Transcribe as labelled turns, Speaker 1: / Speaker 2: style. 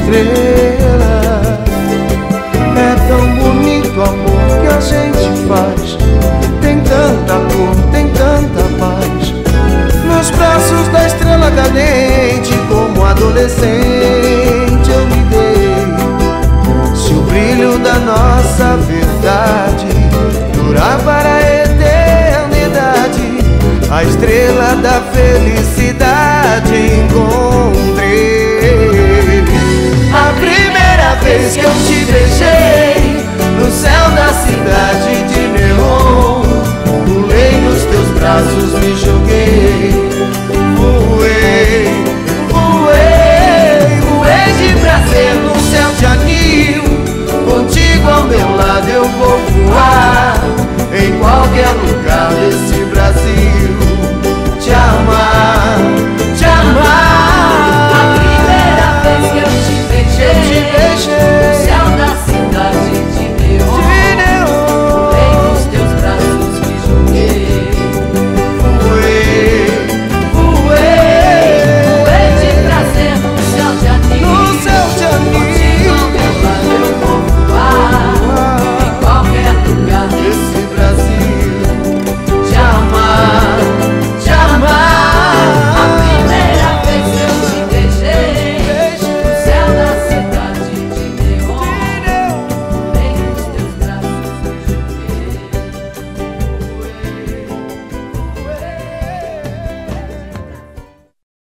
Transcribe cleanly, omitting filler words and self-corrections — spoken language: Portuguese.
Speaker 1: estrela. É tão bonito o amor que a gente faz. Tem tanta cor, tem tanta paz. Nos braços da estrela cadente, como adolescente eu me dei. Se o brilho da nossa verdade durar para a eternidade, a estrela da felicidade encontrei. A primeira vez que eu te beijei no céu da cidade de neon, pulei nos teus braços.